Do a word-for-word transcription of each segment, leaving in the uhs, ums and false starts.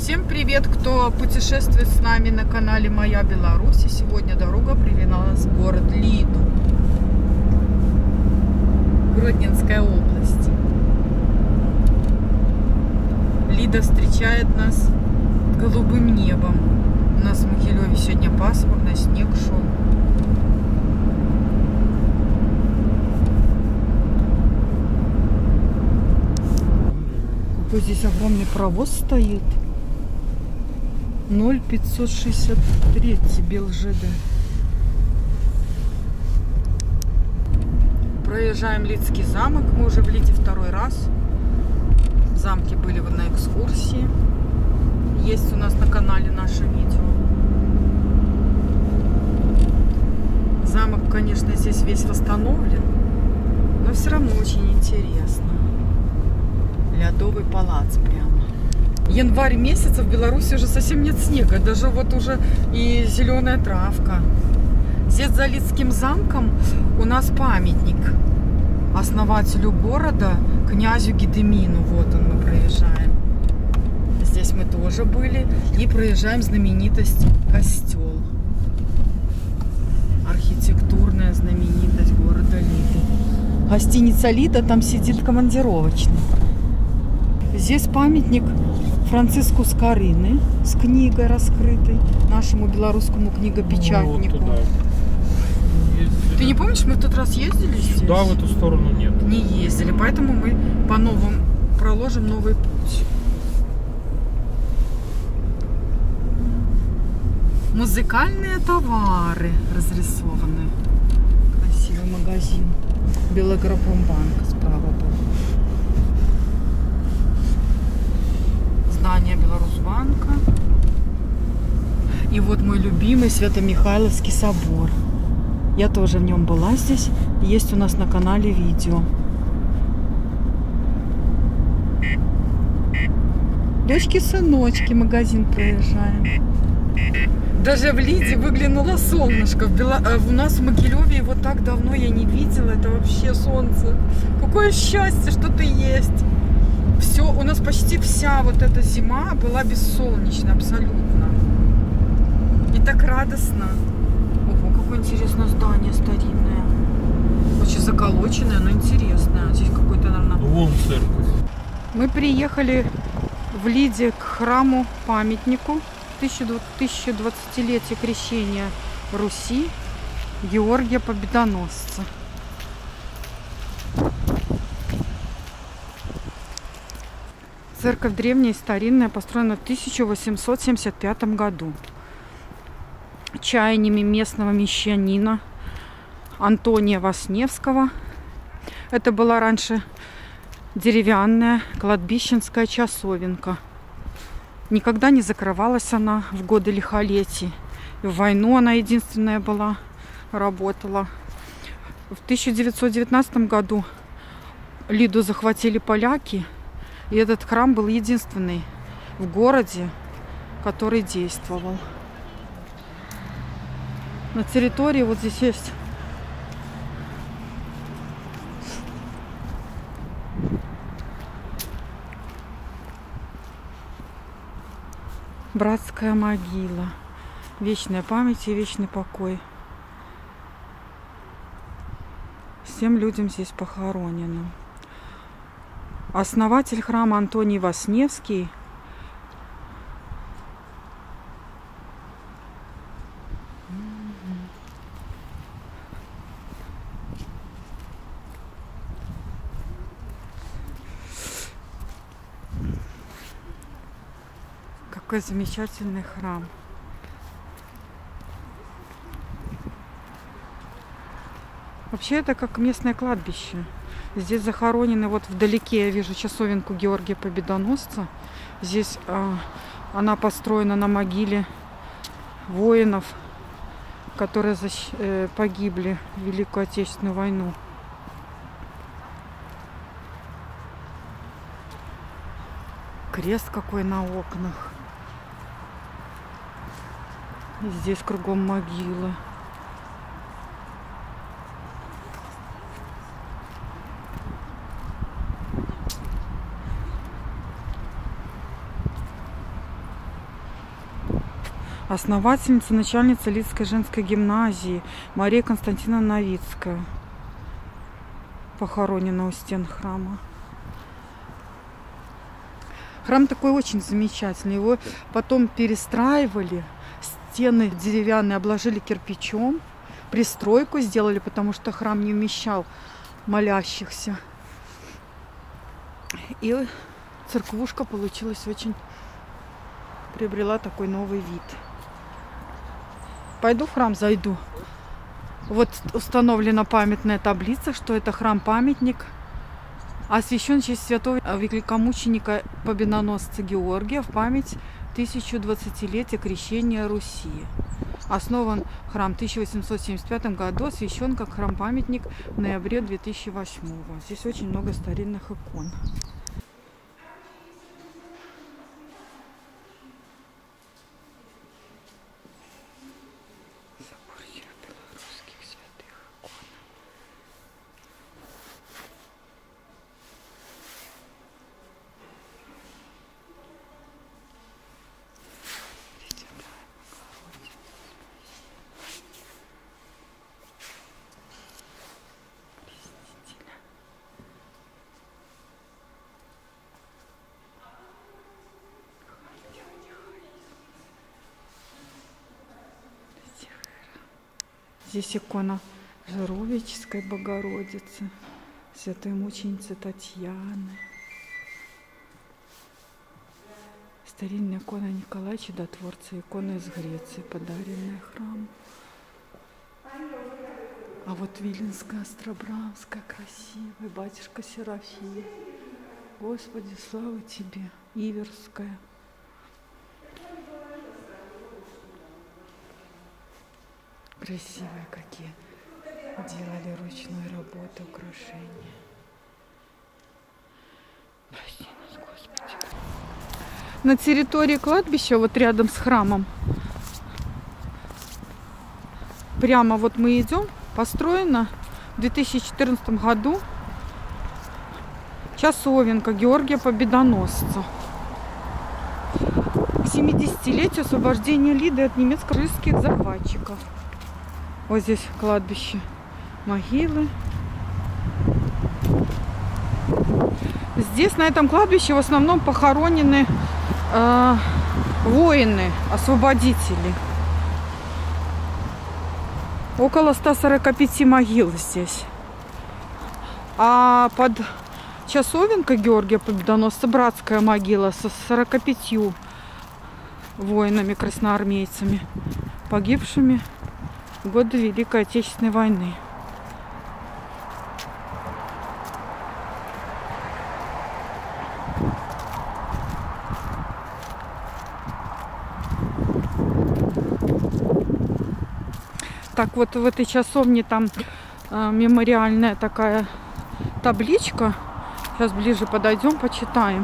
Всем привет, кто путешествует с нами на канале Моя Беларусь. И сегодня дорога привела нас в город Лиду, Гродненская область. Лида встречает нас голубым небом. У нас в Могилеве сегодня пасмурно, снег шел. Какой здесь огромный паровоз стоит. ноль пятьсот шестьдесят три БелЖД. Проезжаем Лидский замок. Мы уже в Лиде второй раз. В замке были вот на экскурсии. Есть у нас на канале наше видео. Замок, конечно, здесь весь восстановлен, но все равно очень интересно. Лядовый палац прямо. Январь месяц, в Беларуси уже совсем нет снега. Даже вот уже и зеленая травка. Здесь за Лидским замком у нас памятник основателю города, князю Гедемину. Вот он, мы проезжаем. Здесь мы тоже были. И проезжаем знаменитость костел. Архитектурная знаменитость города Лиды. Гостиница Лида, там сидит командировочный. Здесь памятник Франциску Скорины с книгой раскрытой, нашему белорусскому книгопечатнику. Ну, вот Ты не помнишь, мы в тот раз ездили здесь? Да, в эту сторону нет. Не ездили, поэтому мы по новым проложим новый путь. Музыкальные товары разрисованы. Красивый магазин. Белагропромбанк справа был. Здание Беларусьбанка. И вот мой любимый Свято-Михайловский собор. Я тоже в нем была здесь. Есть у нас на канале видео. Дочки-сыночки, магазин проезжаем. Даже в Лиде выглянуло солнышко. В Бело... У нас в Могилеве его так давно я не видела. Это вообще солнце. Какое счастье, что ты есть. Все, у нас почти вся вот эта зима была бессолнечная, абсолютно. И так радостно. Ого, какое интересное здание старинное. Очень заколоченное, но интересное. Здесь какой-то, наверное... Вон церковь. Мы приехали в Лиде к храму-памятнику тысячедвадцатилетия крещения Руси Георгия Победоносца. Церковь древняя и старинная, построена в тысяча восемьсот семьдесят пятом году. Чаяниями местного мещанина Антония Васневского. Это была раньше деревянная кладбищенская часовенка. Никогда не закрывалась она в годы лихолетий. И в войну она единственная была, работала. В тысяча девятьсот девятнадцатом году Лиду захватили поляки. И этот храм был единственный в городе, который действовал. На территории вот здесь есть братская могила. Вечная память и вечный покой всем людям здесь похороненным. Основатель храма Антоний Васневский какой замечательный храм. Вообще это как местное кладбище. Здесь захоронены, вот вдалеке я вижу часовенку Георгия Победоносца. Здесь э, она построена на могиле воинов, которые защ... э, погибли в Великую Отечественную войну. Крест какой на окнах. И здесь кругом могилы. Основательница, начальница Лидской женской гимназии Мария Константиновна Новицкая. Похоронена у стен храма. Храм такой очень замечательный. Его потом перестраивали. Стены деревянные обложили кирпичом. Пристройку сделали, потому что храм не вмещал молящихся. И церквушка получилась очень... приобрела такой новый вид. Пойду в храм, зайду. Вот установлена памятная таблица, что это храм-памятник, освящен в честь святого великомученика победоносца Георгия в память тысячу двадцатилетия крещения Руси. Основан храм в тысяча восемьсот семьдесят пятом году, освящен как храм-памятник в ноябре две тысячи восьмого. Здесь очень много старинных икон. Здесь икона Жировической Богородицы, святой мученицы Татьяны. Старинная икона Николая Чудотворца, икона из Греции, подаренная храму. А вот Виленская, Остробрамская, красивая, батюшка Серафим. Господи, слава тебе, Иверская. Красивые какие. Делали ручной работы украшения. Прости нас, Господи. На территории кладбища, вот рядом с храмом, прямо вот мы идем, построена в две тысячи четырнадцатом году часовенка Георгия Победоносца. К семидесятилетию освобождения Лиды от немецко-фашистских захватчиков. Вот здесь кладбище, могилы. Здесь, на этом кладбище, в основном похоронены э, воины, освободители. Около ста сорока пяти могил здесь. А под часовенкой Георгия Победоносца братская могила со сорока пятью воинами-красноармейцами, погибшими в годы Великой Отечественной войны. Так, вот в этой часовне там э, мемориальная такая табличка. Сейчас ближе подойдем, почитаем.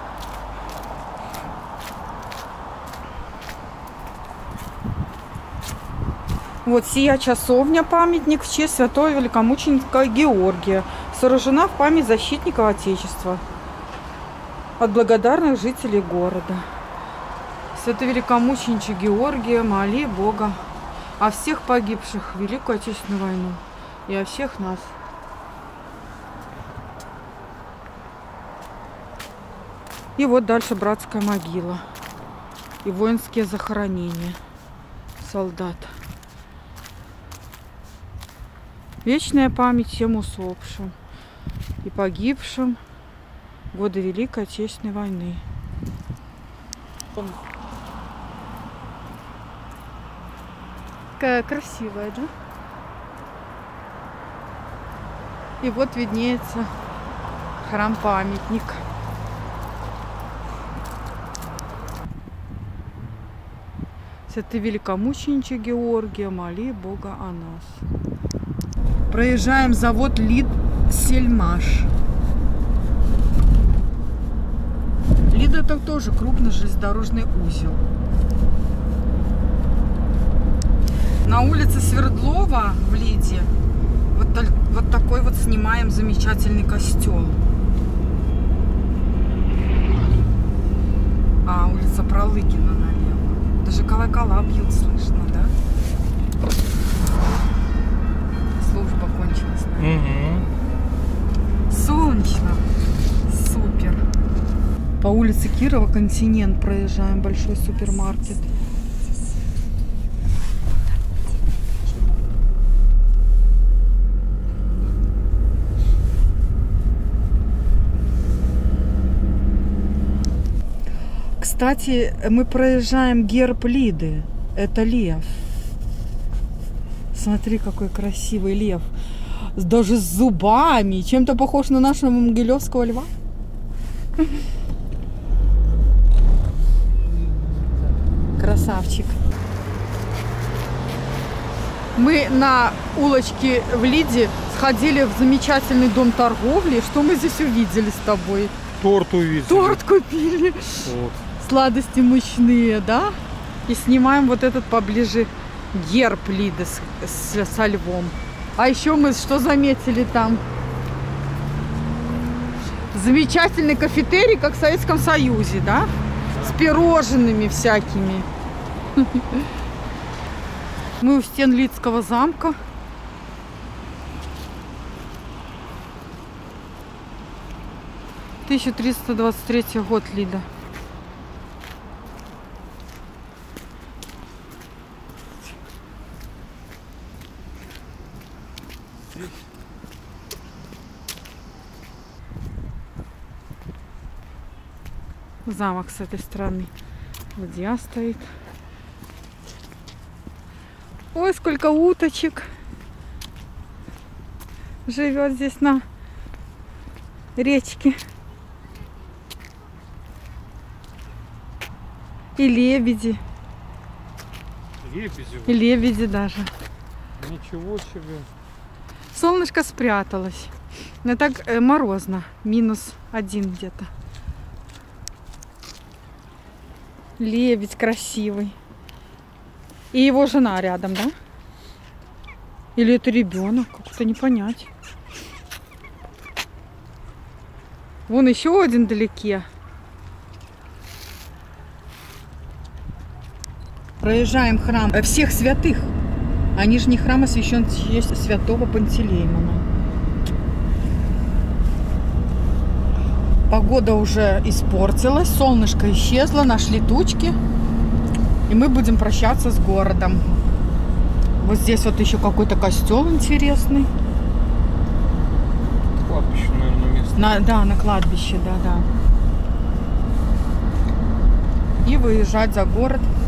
Вот сия часовня, памятник в честь святого великомученика Георгия, сооружена в память защитников Отечества от благодарных жителей города. Святой великомученичек Георгия, моли Бога о всех погибших в Великую Отечественную войну и о всех нас. И вот дальше братская могила и воинские захоронения солдат. Вечная память всем усопшим и погибшим в годы Великой Отечественной войны. Какая красивая, да? И вот виднеется храм-памятник. Святый великомученичек Георгия, моли Бога о нас. Проезжаем завод Лид-Сельмаш. Лид — это тоже крупный железнодорожный узел. На улице Свердлова в Лиде вот, вот такой вот снимаем замечательный костел. А улица Пролыгина налево. Даже колокола бьют, слышно, да? Служба кончилась, наверное. Угу. Солнечно. Супер. По улице Кирова Континент проезжаем, большой супермаркет. Кстати, мы проезжаем герб Лиды. Это лев. Смотри, какой красивый лев. Даже с зубами. Чем-то похож на нашего могилевского льва. Красавчик. Мы на улочке в Лиде сходили в замечательный дом торговли. Что мы здесь увидели с тобой? Торт увидели. Торт купили. Вот. Сладости мучные, да? И снимаем вот этот поближе герб Лиды с, с, со львом. А еще мы что заметили там? Замечательный кафетерий, как в Советском Союзе, да? С пирожными всякими. Мы у стен Лидского замка. тысяча триста двадцать третий год, Лида. Замок с этой стороны. Ладья стоит. Ой, сколько уточек живет здесь на речке. И лебеди. Лебеди. И лебеди даже. Ничего себе. Солнышко спряталось. Но так э, морозно. Минус один где-то. Лебедь красивый. И его жена рядом, да? Или это ребенок? Как-то не понять. Вон еще один вдалеке. Проезжаем храм всех святых. А нижний храм освящен в честь святого Пантелеймона. Погода уже испортилась, солнышко исчезло, нашли тучки. И мы будем прощаться с городом. Вот здесь вот еще какой-то костел интересный. Кладбище, наверное, место. На, да, на кладбище, да, да. И выезжать за город.